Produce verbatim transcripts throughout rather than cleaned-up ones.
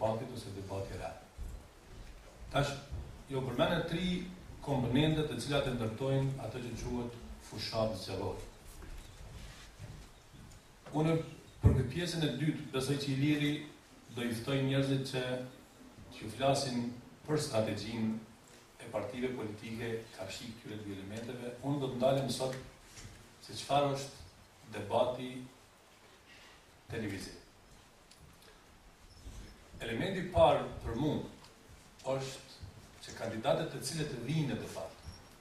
debatit ose debati real. Tash, jo përmene tri komponente të cilat e ndërtojnë atë që quhet fushat zgjerrore. Unë për këtë pjesën e dytë besoj që i liri do i ftoj njerëzit që që flasin për strategjinë e partive politike karshi këtyre dy elementeve. Unë do të ndalem sot se çfarë është debati televiziv. Elementi i parë për mua është që kandidatët të cilët të vinë në debat,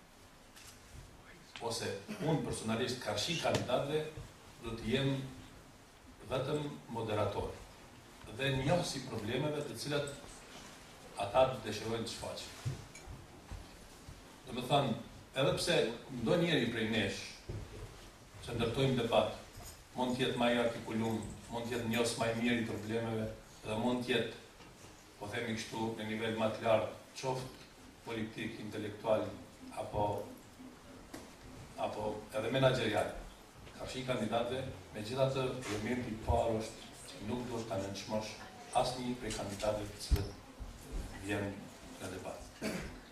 ose unë personalisht karshi kandidatëve do të jem vetëm moderator dhe njohësi problemeve të cilat ata dëshirojnë të shfaqin. Do me thënë, edhe pse ndonjëri prej nesh që ndërtojmë debat, mund t'jetë më i artikulum, mund t'jetë njohës më i mirë i problemeve dhe mund t'jetë, po themi kështu, në nivel më të lartë, qoftë politik, intelektual apo apo edhe menaxherial. Karshi kandidatëve, megjithatë, elementi i parë është që nuk duhet ta nënçmosh asnjë prej kandidatëve të cilët vjen në debat.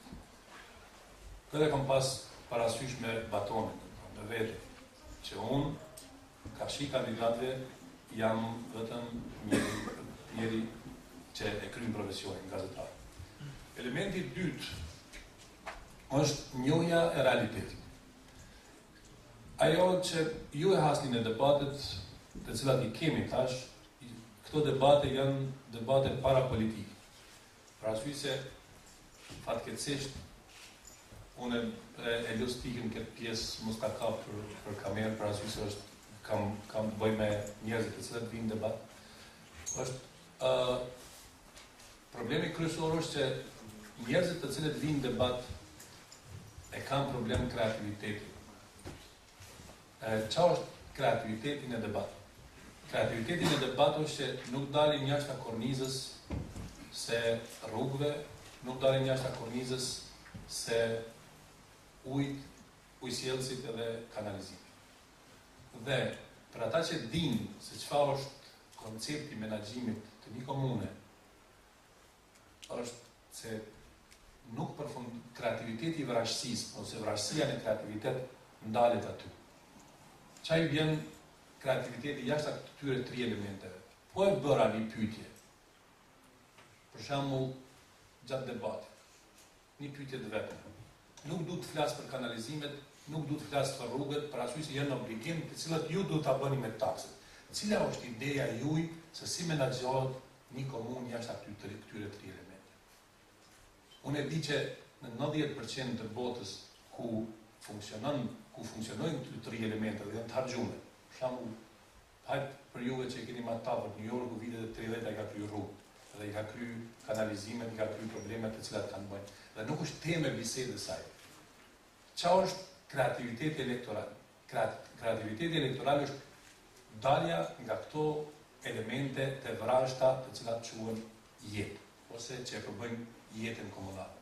Këtë kam pas parasysh me batonin, me vete, që unë, karshi kandidatëve, jam vetëm njëri, njëri që e kryen profesionin gazetar. Elementi i dytë është njohja e realitetit. Ajo që ju e hasni në debatet të cilat i kemi tash, këto debate janë debate parapolitike. Për arsye se fatkeqësisht unë e lus pikën këtë pjesë mos ka kap për, për kamerë, për arsye se është kam kam bëj me njerëzit të cilët vinë në debat. Është uh, problemi kryesor është që njerëzit të cilët vinë në debat e kanë problem kreativiteti. Çfarë është kreativiteti në debat? Kreativiteti në debat është që nuk dalin jashtë kornizës se rrugëve, nuk dalin jashtë kornizës se ujit, ujësjellësit edhe kanalizimit. Dhe për ata që dinë se çfarë është koncepti menaxhimit të një komune, është se nuk përfund kreativiteti i vrasësisë ose vrasësia në kreativitet ndalet aty. Çai vjen kreativiteti jashtë këtyre tri elementeve. Po e bëra një pyetje. Për shembull, gjatë debatit, një pyetje të vetme. Nuk du të flas për kanalizimet, nuk du të flas për rrugët, për arsye se janë obligim të cilat ju duhet ta bëni me taksat. Cila është ideja juaj se si menaxhohet një komunë jashtë këtyre këtyre tri elementeve? Unë e di që në nëntëdhjetë përqind të botës ku funksionon, ku funksionojnë këto tri elemente dhe janë të harxhuar. Për shembull, hajt për juve që e keni marrë tavër në New York, vitet e tridhjetë ai ka kryer rrugë dhe i ka kryer kanalizimet, i ka kryer problemet të cilat kanë bënë. Dhe nuk është temë bisedë saj. Çfarë është kreativiteti elektoral? Kreativiteti elektoral është dalja nga këto elemente të vrashta të cilat quhen jetë, ose që e përbëjnë jetën komunale.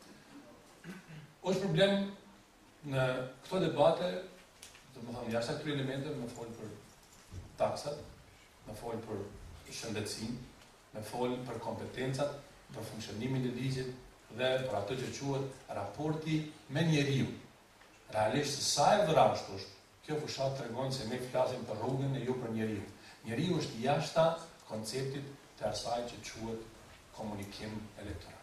Është problem në këto debate, do të them jashtë këtyre elementeve, më fol për taksat, më fol për shëndetësinë, më fol për kompetencat, për funksionimin e ligjit dhe për atë që quhet raporti me njeriu. Realisht sa e vrashtë është, kjo fushat tregon se ne flasim për rrugën e jo për njeriu. Njeriu është jashta konceptit të asaj që quhet komunikim elektoral.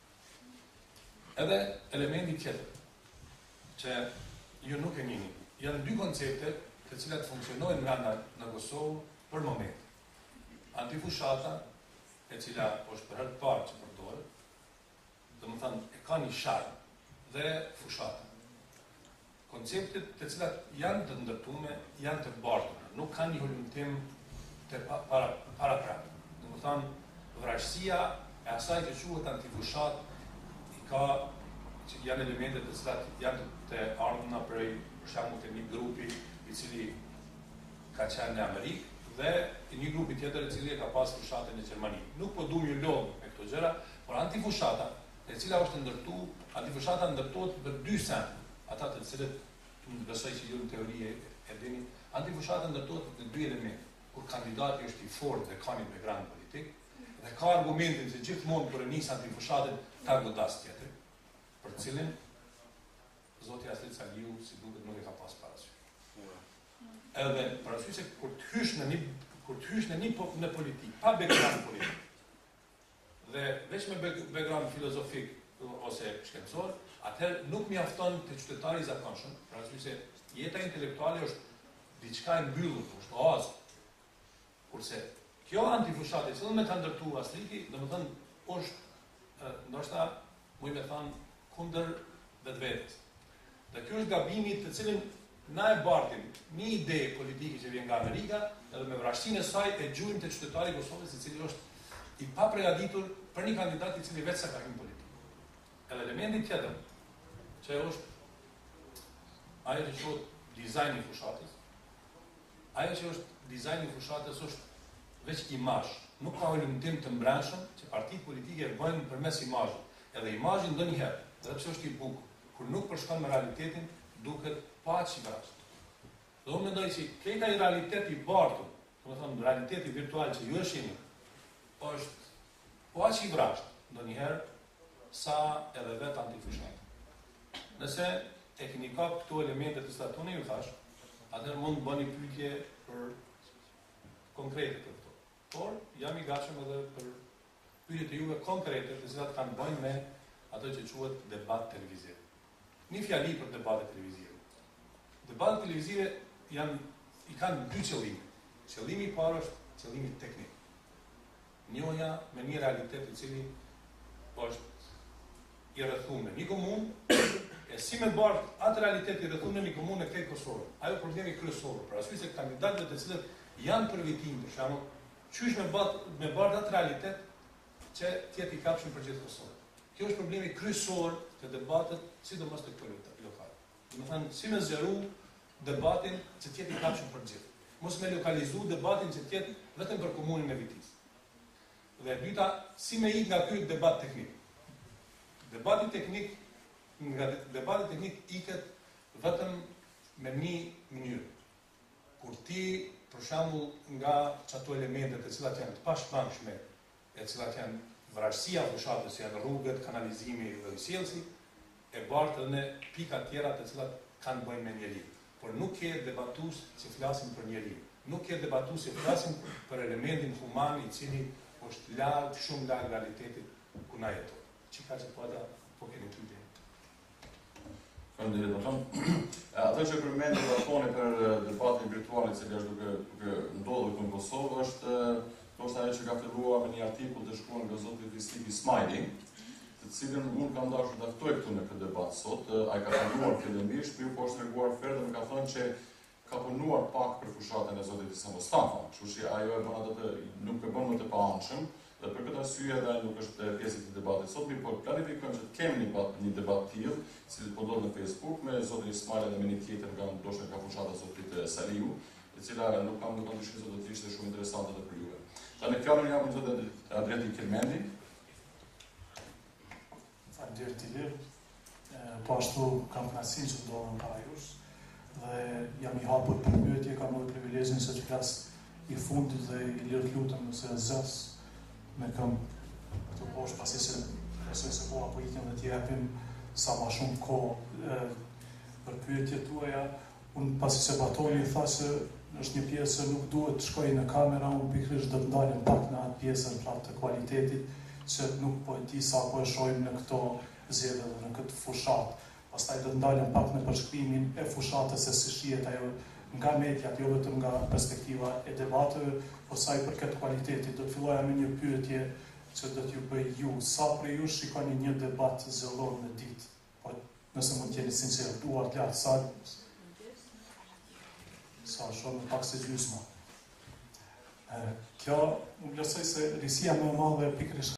Edhe elementi tjetër që ju nuk e njihni, janë dy koncepte të cilat funksionojnë nga në Kosovë për moment. Antifushata, e cila është për herë të parë që përdoret, do të thënë e ka një sharm, dhe fushata. Konceptet të cilat janë të ndërtuar, janë të bardhura, nuk kanë një hulumtim të para para prapë. Do të thënë vrasësia e asaj që quhet antifushat i ka që janë elemente të cilat janë të ardhura prej për shembull të një grupi i cili ka qenë në Amerikë dhe një grupi tjetër i cili ka pas fushatën në Gjermani. Nuk po duam ju lodh me këto gjëra, por antifushata, e cila është ndërtuar, antifushata ndërtohet për dy sen, ata të cilët unë besoj që ju në teori e dini, antifushata ndërtohet për dy elemente, kur kandidati është i fortë dhe ka një background politik, Dhe ka argumentin që gjithmonë kur e nis antifushatin ka godas tjetër, për cilin Zoti Aslit Saliu si duket nuk e ka pas parasysh. Edhe parasysh se kur të hysh në një kur të hysh në një në politikë, pa background politik, dhe veç me background filozofik ose shkencor, atëherë nuk mjafton te qytetari i zakonshëm, parasysh se jeta intelektuale është diçka e mbyllur, është oazë. Kurse kjo antifushati, që do me ka ndërtu Asliti, do me thënë, është, ndoshta, muj me thënë, kundër vetvetes. Dhe kjo është gabimi të cilin na e bartim një ide politike që vjen nga Amerika, edhe me vrashtësinë e saj e gjujmë të qytetari i Kosovës, i cili është i papregaditur për një kandidat i cili vetë sa ka hyrë në politikë. Edhe elementi tjetër, që është ajo që quhet dizajni i fushatës, ajo që është dizajni i fushatës është veç imazh, nuk ka lëndim të mbrëmshëm që partitë politike e bëjnë përmes imazhit. Edhe imazhi ndonjëherë, edhe pse është i bukur, kur nuk përshkon me realitetin, duket pa aq i vrasht. Dhe unë mendoj që këta i realiteti i bartur, domethënë realiteti virtual që ju e shihni, është pa aq i vrasht ndonjëherë sa edhe vetë antifushat. Nëse e keni kap këto elemente të statut ju thash, atëherë mund të bëni pyetje për konkrete për këto. Por jam i gatshëm edhe për pyetjet e juve konkrete, të cilat kanë bënë me ato që quhet debat televiziv. Një fjali për debate televizive. Debatet televizive janë i kanë dy qëllime. Qëllimi i parë është qëllimi teknik. Njohja me një realitet i cili është i rrethuar në një komunë, e si me bart atë realitet i rrethuar në një komunë e këtë Kosovë. Ajo problemi kryesor, për arsye se kandidatët të cilët janë për vitim, për shembull, qysh me bart me bart atë realitet që tjetë i kapshëm për gjithë Kosovën. Kjo është problemi kryesor të debatet, sidomos të këto lokale. Do të thënë, si me zgjeru debatin që tjetë i kapshëm për gjithë. Mos me lokalizu debatin që tjetë vetëm për komunën e Vitisë. Dhe e dyta, si me ik nga ky debat teknik. Debati teknik, nga debati teknik iket vetëm me një mënyrë. Kur ti, për shembull, nga çato elementet e cilat janë të pashpamshme, e cilat janë vrasësia fushatës, janë rrugët, kanalizimi dhe sjellësi, e bartë edhe në pika tjera të cilat kanë bëjnë me njeriu. Por nuk ke debatues që flasin për njeriu. Nuk ke debatues që flasin për elementin human i cili është larg, shumë larg realitetit ku na jetojmë. Çka që po ata po keni pyetje. Faleminderit, Baton. Ato që përmendën Batoni për debatin virtual i cili është duke duke ndodhur këtu në Kosovë është ndoshta ajo që ka filluar me një artikull të shkruar nga zoti Fisik Ismaili, të cilën unë kam dashur ta ftoj këtu në këtë debat sot. Ai ka punuar fillimisht, por po është treguar ferdë më ka thënë që ka punuar pak për fushatën e zotit Isa Mustafa, kështu që ajo e bën atë të nuk e bën më të paanshëm, dhe për këtë arsye edhe nuk është pjesë e debatit sot, mirë po planifikojmë që të kemi një, një debat tillë, i cili po ndodh në Facebook me zotin Ismail dhe me një tjetër nga ndoshta nga fushata e zotit Saliu, e cila nuk kam në kondicionin se do të ishte shumë interesante edhe për juve. Tani fjalën japim zotit Adriati Kelmendi. Faleminderit Ilir. Po ashtu kam kënaqësinë që ndodhem para jush dhe jam i hapur për pyetje, kam edhe privilegjin se të flas i fundit dhe i lirë të lutem nëse zës me këm këtu poshtë pasi se besoj se po apo ikën dhe t'i japim sa ma shumë kohë për pyetjet tuaja. Unë pasi se Batoni tha se është një pjesë që nuk duhet të shkoj në kamera, unë pikërisht do të ndalim pak në atë pjesën pra të kualitetit që nuk po e di sa po e shohim në këto zgjedhje dhe në këtë fushat. Pastaj do të ndalim pak në përshkrimin e fushatës se si shihet ajo nga mediat, jo vetëm nga perspektiva e debateve, por sa i përket kualitetit. Do të filloja me një pyetje që do t'ju bëj ju. Sa prej ju shikoni një debat zgjedhor në ditë? Po nëse mund të jeni sinqert, duar të lartë sa sa shumë pak se gjysma. Kjo, më vlerësoj se risia më e madhe pikërisht